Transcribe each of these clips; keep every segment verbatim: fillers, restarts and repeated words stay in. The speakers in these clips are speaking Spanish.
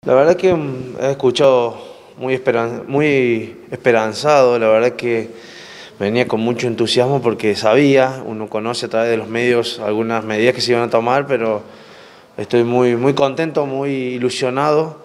La verdad que mm, he escuchado muy, esperan- muy esperanzado, la verdad que venía con mucho entusiasmo porque sabía, uno conoce a través de los medios algunas medidas que se iban a tomar, pero estoy muy, muy contento, muy ilusionado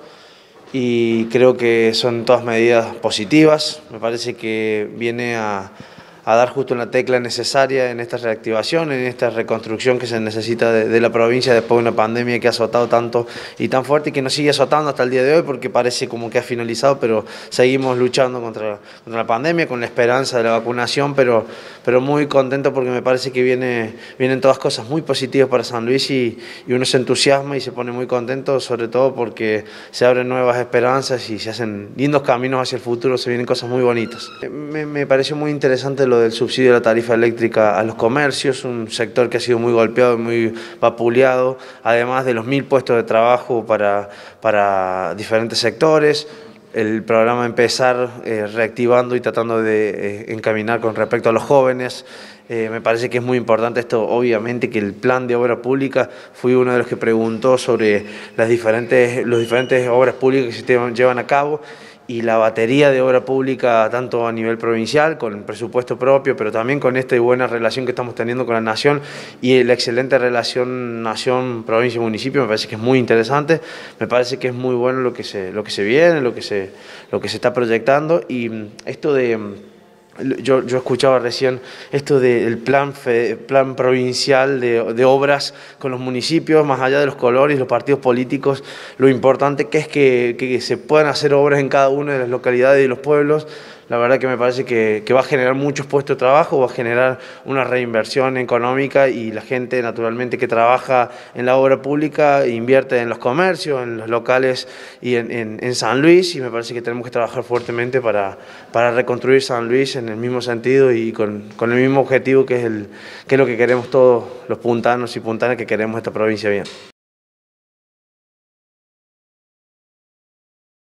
y creo que son todas medidas positivas. Me parece que viene a, a dar justo en la tecla necesaria en esta reactivación, en esta reconstrucción que se necesita de, de la provincia después de una pandemia que ha azotado tanto y tan fuerte y que nos sigue azotando hasta el día de hoy porque parece como que ha finalizado, pero seguimos luchando contra, contra la pandemia con la esperanza de la vacunación, pero, pero muy contento porque me parece que viene, vienen todas cosas muy positivas para San Luis y, y uno se entusiasma y se pone muy contento, sobre todo porque se abren nuevas esperanzas y se hacen lindos caminos hacia el futuro, se vienen cosas muy bonitas. Me, me pareció muy interesante lo del subsidio de la tarifa eléctrica a los comercios, un sector que ha sido muy golpeado y muy vapuleado, además de los mil puestos de trabajo para, para diferentes sectores. El programa Empezar eh, reactivando y tratando de eh, encaminar con respecto a los jóvenes. Eh, me parece que es muy importante esto, obviamente, que el plan de obra pública, fui uno de los que preguntó sobre las diferentes, los diferentes obras públicas que se llevan a cabo y la batería de obra pública, tanto a nivel provincial, con presupuesto propio, pero también con esta buena relación que estamos teniendo con la Nación y la excelente relación Nación, provincia y municipio, me parece que es muy interesante, me parece que es muy bueno lo que se, lo que se viene, lo que se, lo que se está proyectando y esto de... Yo, yo escuchaba recién esto del plan, fe, plan provincial de, de obras con los municipios, más allá de los colores, los partidos políticos, lo importante que es que, que se puedan hacer obras en cada una de las localidades y los pueblos. La verdad que me parece que, que va a generar muchos puestos de trabajo, va a generar una reinversión económica y la gente naturalmente que trabaja en la obra pública invierte en los comercios, en los locales y en, en, en San Luis y me parece que tenemos que trabajar fuertemente para, para reconstruir San Luis en el mismo sentido y con, con el mismo objetivo que es, el, que es lo que queremos todos los puntanos y puntanas que queremos esta provincia bien.